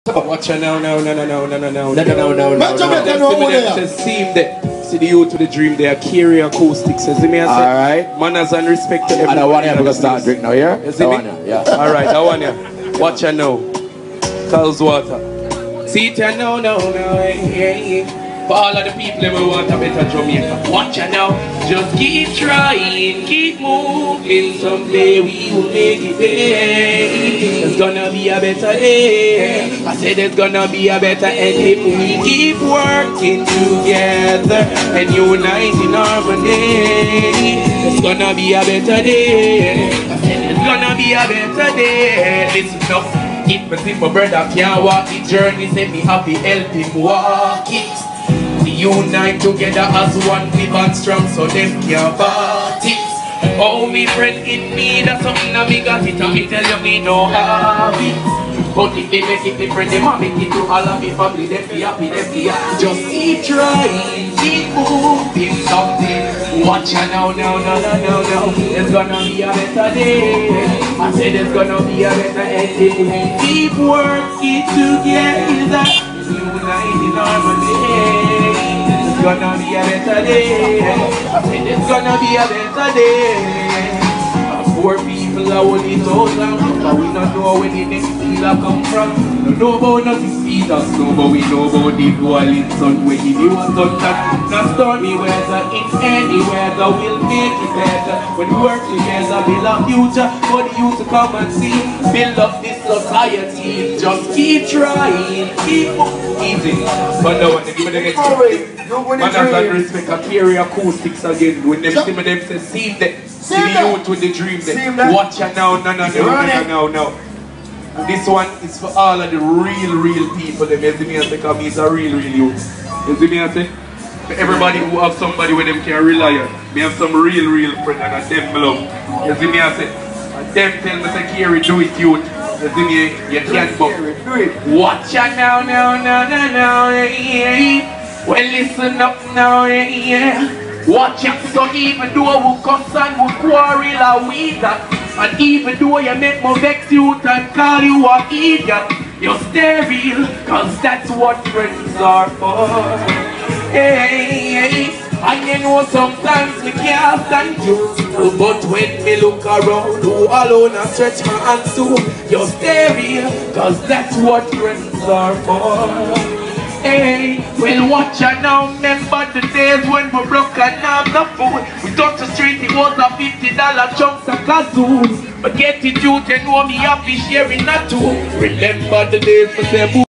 Watch her now. No. See the youth to the dream, they are carry acoustics. You see me? Alright. Manners and respect to everyone. And I want you to start drink now, yeah? You see me? Yeah. Alright, I want you. Watch her now. Calls water. See it now. Hey. For all of the people who want a better Jamaica, watch her now. Just keep trying, keep moving. Someday we will make it there. There's gonna be a better day. I said there's gonna be a better end if we keep working together and unite in harmony. There's gonna be a better day. I said there's gonna be a better day. Listen up. If me see my brother can't walk the journey, say me happy help him walk it. We unite together as one, we band strong so them can't part it. Oh, me friend in me, that's something that me got it, and me tell you me no have it. But if they make it, me friend, them a make it to all of me family, them be happy, Just keep trying, keep moving something. Watch ya now. There's gonna be a better day. I said there's gonna be a better end if we keep working together. Unite in harmony. It's gonna be a better day. I said it's gonna be a better day. Poor people are only told long, but we don't know where the next deal come from. We don't know about nothing feed us, no, but we know about the boiling sun. When the was done that, not stormy weather, in any weather we'll make it better. When we work together, build a future for the youth to come and see. Build up this society, just keep trying, keep easy. But now when they give me the next manners and respect, I carry acoustics again. When them see me, them say, see the youth with the dream. Watch ya now. This one is for all of the real people. Them you see me and say, because he's a real youth. You see me and say? For everybody who have somebody where them can rely on. Me have some real friends and them love. You see me and say? And them tell me say, Kerry, do it youth. You see me, you can't bump. Watch ya now. Well, listen up now, yeah. Watch out, so even though we cuss and we quarrel or we that, and even though you make me vex you and call you an idiot, you stay real, cause that's what friends are for. Hey, and you know sometimes we can't stand you, but when me look around, who alone I stretch my hands to, you stay real, cause that's what friends are for. Hey, well watch ya now, remember the days when we broke and have the food. We touched the street, it was a $50 chunks of kazoo. But get it, you know me happy sharing that too. Remember the days for say